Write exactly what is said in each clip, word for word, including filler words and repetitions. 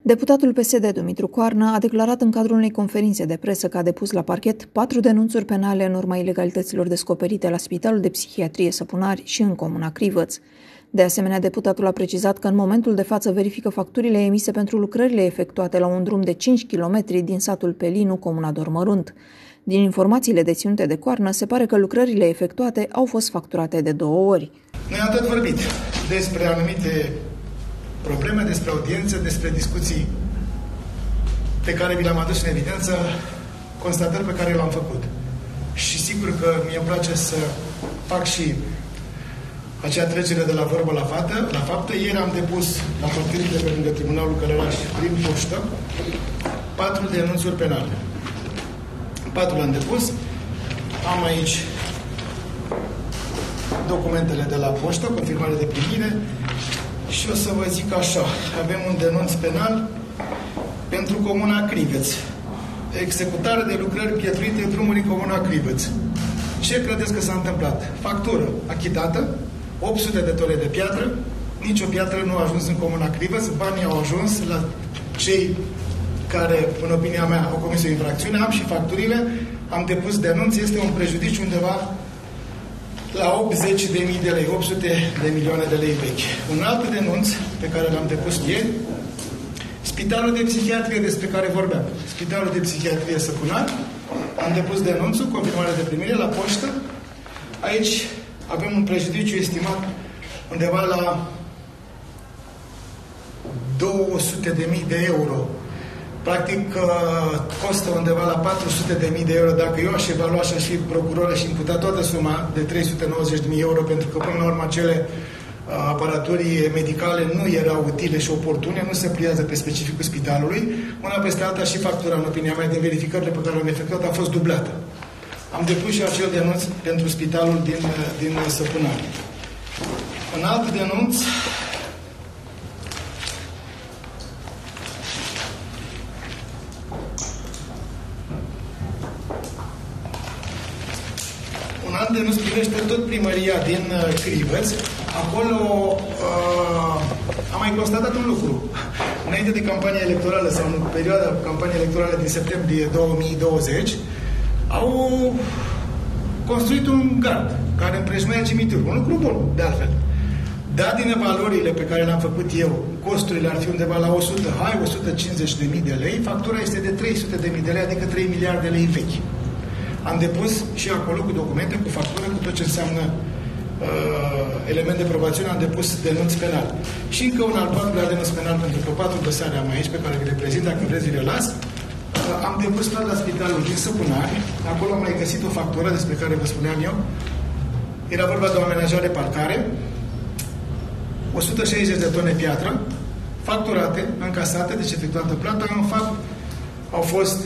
Deputatul P S D Dumitru Coarnă a declarat în cadrul unei conferințe de presă că a depus la parchet patru denunțuri penale în urma ilegalităților descoperite la Spitalul de Psihiatrie Săpunari și în comuna Crivăț. De asemenea, deputatul a precizat că în momentul de față verifică facturile emise pentru lucrările efectuate la un drum de cinci kilometri din satul Pelinu, comuna Dormărunt. Din informațiile deținute de Coarnă, se pare că lucrările efectuate au fost facturate de două ori. Noi am tot vorbit despre anumite probleme, despre audiențe, despre discuții pe care vi le-am adus în evidență, constatări pe care le-am făcut. Și sigur că mie îmi place să fac și acea trecere de la vorbă la faptă. La faptă. Ieri am depus la hotărârile pe lângă Tribunalul Călăraș prin poștă patru denunțuri penale. Patru le-am depus. Am aici documentele de la poștă, confirmare de primire. Și o să vă zic așa, avem un denunț penal pentru comuna Crivăț. Executare de lucrări pietruite în drumuri în comuna Crivăț. Ce credeți că s-a întâmplat? Factură achitată, opt sute de tone de piatră, nicio piatră nu a ajuns în comuna Crivăț, banii au ajuns la cei care, în opinia mea, au comis o infracțiune, am și facturile, am depus denunț, este un prejudiciu undeva la optzeci de mii de lei, opt sute de milioane de lei vechi. Un alt denunț pe care l-am depus ieri, Spitalul de Psihiatrie despre care vorbeam. Spitalul de Psihiatrie Săpunari, am depus denunțul, confirmare de primire la poștă. Aici avem un prejudiciu estimat undeva la două sute de mii de euro. Practic, costă undeva la patru sute de mii de euro. Dacă eu aș evalua și aș fi procuror și îmi putea toată suma de trei sute nouăzeci de mii euro, pentru că până la urmă acele aparaturii medicale nu erau utile și oportune, nu se pliază pe specificul spitalului. Una peste alta și factura, în opinia mea, din verificările pe care le-am efectuat, a fost dublată. Am depus și acel denunț pentru spitalul din, din Săpunari. Un alt denunț Un alt denunț privește tot primăria din uh, Crivăț. Acolo uh, am mai constatat un lucru. Înainte de campania electorală sau în perioada campaniei electorale din septembrie două mii douăzeci, au construit un gard care împrejmuia cimitirul. Un lucru bun, de altfel. Dat din evaluările pe care le-am făcut eu, costurile ar fi undeva la o sută, hai, o sută cincizeci de mii de lei, factura este de trei sute de mii de lei, adică trei miliarde de lei vechi. Am depus și acolo cu documente, cu factură, cu tot ce înseamnă uh, element de probațiune, am depus denunț penal. Și încă un al patrulea denunț penal, pentru că patru dosare am aici, pe care vi le prezint, dacă vreți, vi le las. Uh, am depus tot la spitalul din Săpunari. Acolo am mai găsit o factură despre care vă spuneam eu. Era vorba de o amenajare parcare, o sută șaizeci de tone piatră, facturate, încasate, deci efectuată plata. În fapt, au fost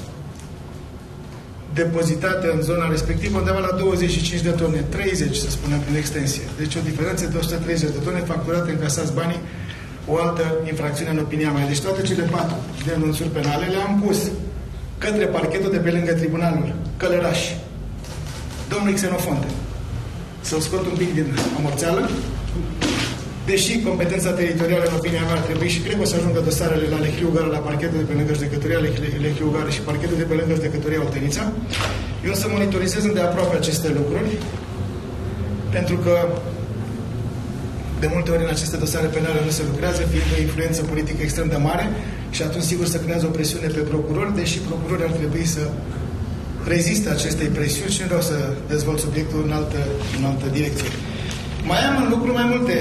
depozitate în zona respectivă undeva la douăzeci și cinci de tone, treizeci să spunem prin extensie. Deci o diferență de o sută treizeci de tone facturate, încasați banii, o altă infracțiune în opinia mea. Deci toate cele patru denunțuri penale le-am pus către parchetul de pe lângă Tribunalul Călăraș, domnul Xenofonte. Să-l scot un pic din amorțeală. Deși competența teritorială, în opinia mea, ar trebui și cred că o să ajungă dosarele la Lehiu Gară, la parchetul de pe lângă judecătoria Lehiu Gară și parchetul de pe lângă judecătoria Oltenița. Eu să monitorizez îndeaproape aceste lucruri, pentru că de multe ori în aceste dosare penale nu se lucrează, fiind o influență politică extrem de mare și atunci sigur se creează o presiune pe procurori, deși procurorii ar trebui să reziste acestei presiuni și nu vreau să dezvolt subiectul în altă, în altă direcție. Mai am în lucru mai multe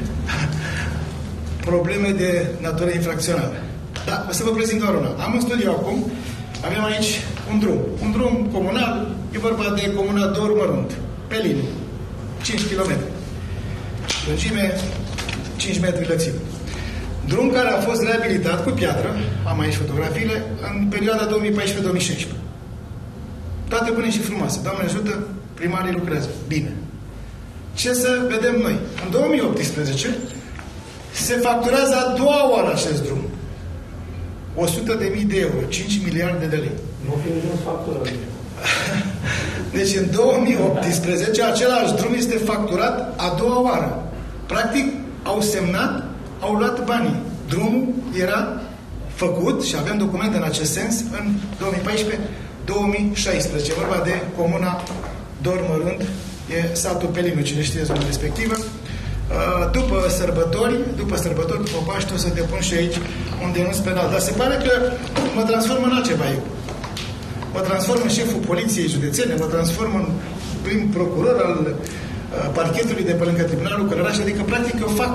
probleme de natură infracțională. Da, o să vă prezint doar una. Am în studiu acum, avem aici un drum. Un drum comunal, e vorba de comuna Dormărunt, Pelinu, cinci kilometri. Lungime, cinci metri lățime. Drum care a fost reabilitat cu piatră, am aici fotografiile, în perioada două mii paisprezece două mii șaisprezece. Toate bune și frumoase. Doamne ajută, primarii lucrează. Bine. Ce să vedem noi? În două mii optsprezece se facturează a doua oară acest drum. o sută de mii de euro, cinci miliarde de lei. Nu fi niciun factură. Deci în două mii optsprezece același drum este facturat a doua oară. Practic au semnat, au luat banii. Drumul era făcut și avem documente în acest sens în două mii paisprezece două mii șaisprezece. Vorba de comuna Dormărând, e satul Pelinu, cine știe zona respectivă. După sărbători, după sărbători, după Paște, o să depun și aici un denunț penal. Dar se pare că mă transform în altceva eu. Mă transform în șeful poliției județene, mă transform în prim procuror al parchetului de pe lângă Tribunalul Călăraș, adică practic eu fac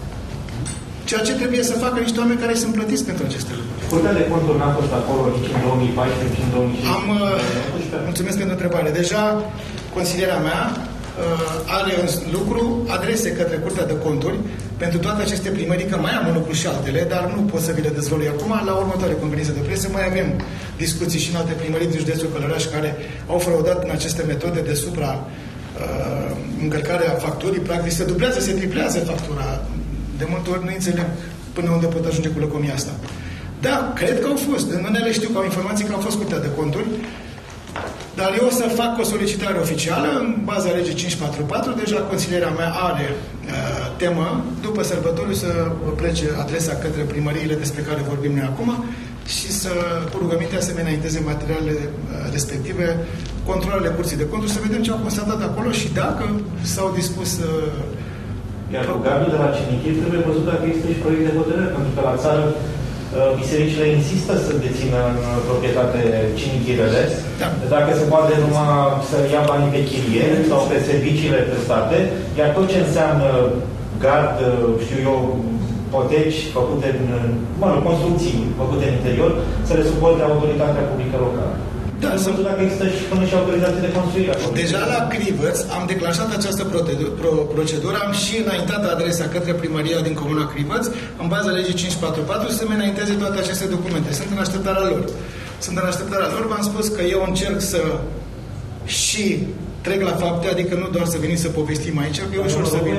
ceea ce trebuie să facă niște oameni care sunt plătiți pentru aceste lucruri. Curtea de conturi n-a fost acolo nici în două mii paisprezece, nici în două mii cincisprezece? Am, mulțumesc pentru întrebare. Deja consilierea mea uh, are în lucru adrese către Curtea de Conturi pentru toate aceste primării, că mai am în lucru și altele, dar nu pot să vi le dezvălui acum. La următoare conferință de presă mai avem discuții și în alte primării din județul Călăraș care au fraudat în aceste metode de supra uh, încărcare a facturii. Practic se dublează, se triplează factura. De multe ori nu înțeleg până unde pot ajunge cu lăcomia asta. Da, cred că au fost. În unele știu că au informații că au fost Curtea de Conturi, dar eu o să fac o solicitare oficială în baza legii cinci sute patruzeci și patru. Deja consilierea mea are uh, temă. După sărbători să plece adresa către primăriile despre care vorbim noi acum și să, cu rugămintea, să-mi înainteze materialele uh, respective, controlele Curții de Conturi, să vedem ce au constatat acolo și dacă s-au dispus uh, Iar cu gardul de la Cinichiri trebuie văzut dacă există și proiect de hotărâre, pentru că la țară bisericile insistă să dețină în proprietate cinichirele. Da. Dacă se poate numai să ia banii pe chirie sau pe serviciile prestate, iar tot ce înseamnă gard, știu eu, poteci făcute în, mă rog, construcții făcute în interior, să le suporte autoritatea publică locală. Da, să văd dacă există și până și autorizații de construire. Deja la Crivăț am declanșat această procedură, am și înaintat adresa către primăria din comuna Crivăț, în baza legii cinci sute patruzeci și patru, să-mi înainteze toate aceste documente. Sunt în așteptarea lor. Sunt în așteptarea lor, v-am spus că eu încerc să și trec la fapte, adică nu doar să veniți să povestim aici, că e ușor să vin.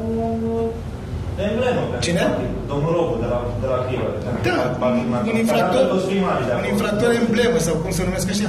Cine? Domnul Robu, de la, de la Crivăț. Da, un infractor, un infractor emblemă, sau cum se numesc așa.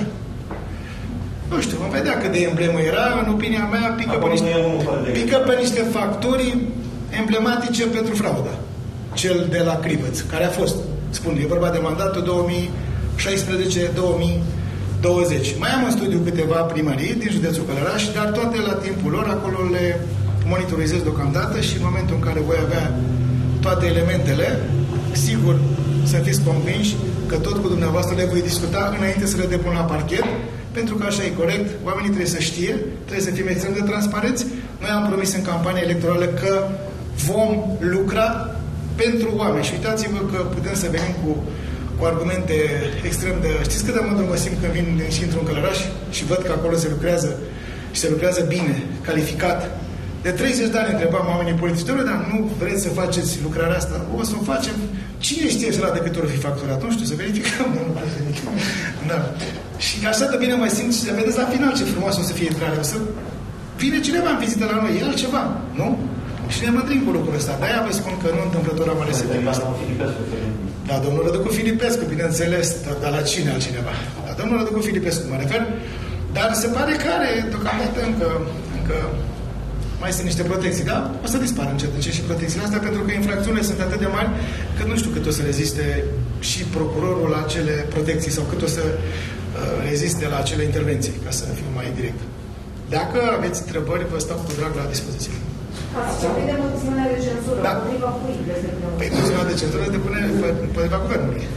Nu știu, vom vedea cât de emblemă era, în opinia mea, pică pe niște, pică pe niște factori emblematice pentru fraudă. Cel de la Crivăț, care a fost, spun, e vorba de mandatul două mii șaisprezece două mii douăzeci. Mai am în studiu câteva primării din județul Călăraș, dar toate la timpul lor, acolo le monitorizez deocamdată și în momentul în care voi avea toate elementele, sigur să fiți convinși că tot cu dumneavoastră le voi discuta înainte să le depun la parchet, pentru că așa e corect, oamenii trebuie să știe, trebuie să fim extrem de transparenți. Noi am promis în campania electorală că vom lucra pentru oameni și uitați-vă că putem să venim cu, cu argumente extrem de... Știți cât de mândru mă simt când vin și intru în Călăraș și văd că acolo se lucrează și se lucrează bine, calificat. De treizeci de ani întrebam oamenii politici, dar nu vreți să faceți lucrarea asta? O să o facem. Cine știe să la de câte ori fi facturat? Nu știu, să verificăm. Da. Și așa de bine mă simt și să vedeți la final ce frumos o să fie intrarea. O să vine cineva în vizită la noi, e altceva, nu? Și ne mândrim cu lucrul ăsta. De-aia vă spun că nu întâmplător am ales să fim asta. Da, domnul Răducu Filipescu, bineînțeles, dar la cine altcineva? Da, domnul Răducu Filipescu mă refer. Dar se pare că are, deocamdată, încă, încă mai sunt niște protecții, da? O să dispară încet încet și protecțiile astea, pentru că infracțiunile sunt atât de mari că nu știu cât o să reziste și procurorul la acele protecții sau cât o să uh, reziste la acele intervenții, ca să fiu mai direct. Dacă aveți întrebări, vă stau cu drag la dispoziție. Ați vorbit de moțiunea de cenzură, da. Împotriva cui? Păi moțiunea de cenzură depune împotriva guvernului.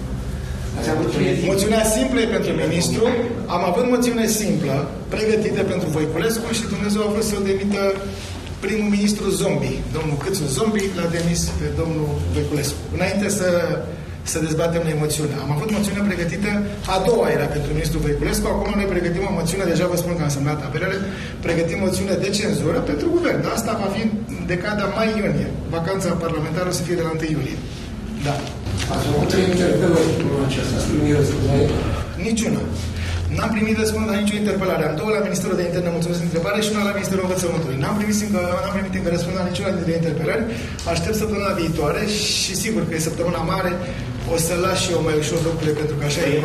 Moțiunea simplă e pentru ministru. Am avut moțiune simplă pregătită pentru Voiculescu și Dumnezeu a vrut să-l demită primul ministru zombie. Domnul Câțu Zombie l-a demis pe domnul Voiculescu. Înainte să, să dezbatem noi moțiunea. Am avut moțiune pregătită, a doua era pentru ministrul Voiculescu, acum noi pregătim o moțiune, deja vă spun că am semnat apelele, pregătim moțiune de cenzură pentru guvern. Asta va fi în decada mai-iunie. Vacanța parlamentară o să fie de la întâi iulie. Da. Ați avut trei interpelări în acesta, ați primit răspuns? Niciuna. N-am primit răspuns la nicio interpelare. Am două la Ministerul de Interne, mulțumesc de întrebare, și una la Ministerul Învățământului. N-am primit încă, n-am primit încă răspuns la niciuna dintre interpelări. Aștept săptămâna viitoare și sigur că e săptămâna mare, o să las și eu mai ușor lucrurile, pentru că așa e.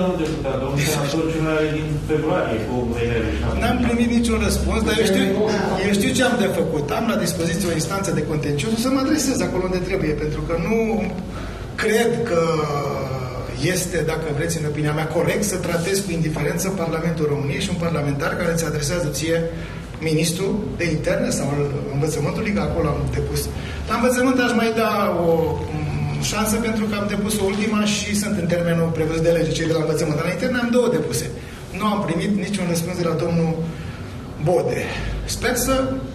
N-am primit niciun răspuns, dar eu știu, eu știu ce am de făcut. Am la dispoziție o instanță de contencios, să mă adresez acolo unde trebuie, pentru că nu... cred că este, dacă vreți, în opinia mea, corect să tratezi cu indiferență Parlamentul României și un parlamentar care ți adresează ție ministrul de interne sau al învățământului, că acolo am depus. La învățământ aș mai da o șansă pentru că am depus o ultima și sunt în termenul prevăzut de lege, cei de la învățământ. La interne am două depuse. Nu am primit niciun răspuns de la domnul Bode. Sper să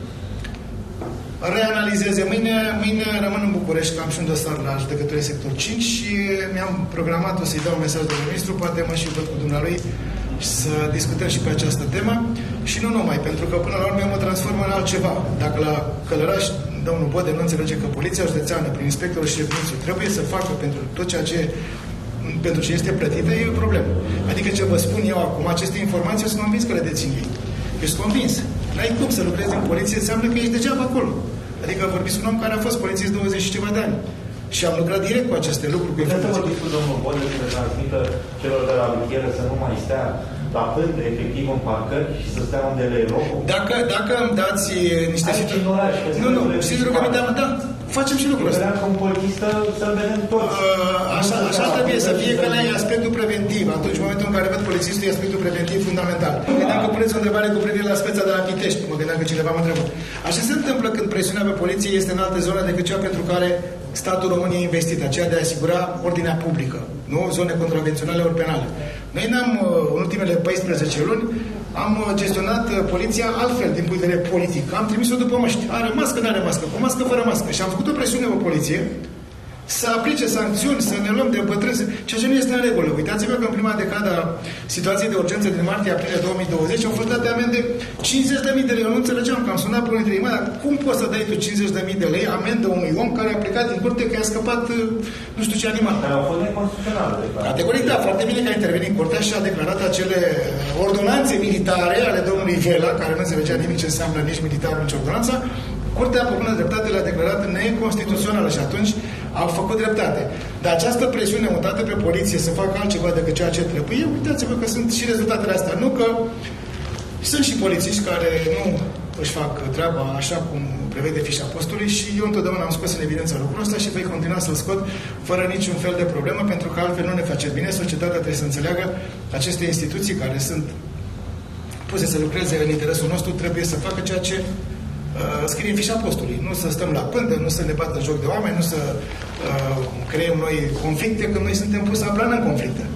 reanalizeze. Mâine, mâine rămân în București, că am și un dosar la judecătorie sector cinci și mi-am programat, o să-i dau un mesaj domnului ministru, poate mă și văd cu dumnealui să discutăm și pe această temă și nu numai, pentru că până la urmă mă transformă în altceva. Dacă la Călăraș domnul Bode nu înțelege că Poliția Județeană, prin inspectorul și șeful, trebuie să facă pentru tot ceea ce pentru ce este plătită, e o problemă. Adică ce vă spun eu acum, aceste informații, eu sunt convins că le dețin ei. Eu sunt convins. N-ai cum să lucrezi în poliție, înseamnă că ești degeaba acolo. Adică vorbiți un om care a fost polițist douăzeci și ceva de ani. Și am lucrat direct cu aceste lucruri. Puteți să vorbiți cu domnul Bode să le transmită celor de la rutieră să nu mai stea la pândă, efectiv, în parcări și să stea unde le e locul? Dacă, dacă îmi dați niște situații... Nu, nu, sigur că mi da, da, facem și lucrul ăsta. Vreau ca un polițistă să-l vedem toți. Uh, așa, așa trebuie să fie, că e aspectul preventiv. Atunci, în momentul în care văd polițistul, e aspectul preventiv fundamental. Mă gândeam că puneți o întrebare cu privire la speța de la Pitești. Mă gândeam că cineva mă întreabă. Așa se întâmplă când presiunea pe poliție este în alte zone decât cea pentru care statul român e investit, aceea de a asigura ordinea publică, nu zone contravenționale ori penale. Noi n-am, în ultimele paisprezece luni, am gestionat poliția altfel din punct de vedere politic. Am trimis-o după măști. Are mască, nu are mască, cu mască, fără mască. Și am făcut o presiune pe poliție să aplice sancțiuni, să ne luăm de bătrâni, ceea ce nu este în regulă. Uitați-vă că în prima decadă a situației de urgență din martie-aprilie două mii douăzeci au fost date amende cincizeci de mii de lei. Eu nu înțelegeam că am sunat pe unul dintre ei, mă, dar cum poți să dai tu cincizeci de mii de lei amendă unui om care a plecat din curte că i-a scăpat nu știu ce animal? Care au fost neconstituționale. Categoric, da, foarte bine că a intervenit curtea și a declarat acele ordonanțe militare ale domnului Vela, care nu înțelegea nimic ce înseamnă nici militar, nici ordonanța. Curtea, pe bună dreptate, le-a declarat neconstituțională și atunci au făcut dreptate. Dar această presiune mutată pe poliție să facă altceva decât ceea ce trebuie, uitați-vă că sunt și rezultatele astea. Nu că sunt și polițiști care nu își fac treaba așa cum prevede fișa postului și eu întotdeauna am scos în evidență lucrul ăsta și voi continua să-l scot fără niciun fel de problemă, pentru că altfel nu ne face bine. Societatea trebuie să înțeleagă aceste instituții care sunt puse să lucreze în interesul nostru, trebuie să facă ceea ce scrie în fișa postului. Nu să stăm la pândă, nu să ne bată joc de oameni, nu să uh, creăm noi conflicte, când noi suntem puși să aplanăm conflicte.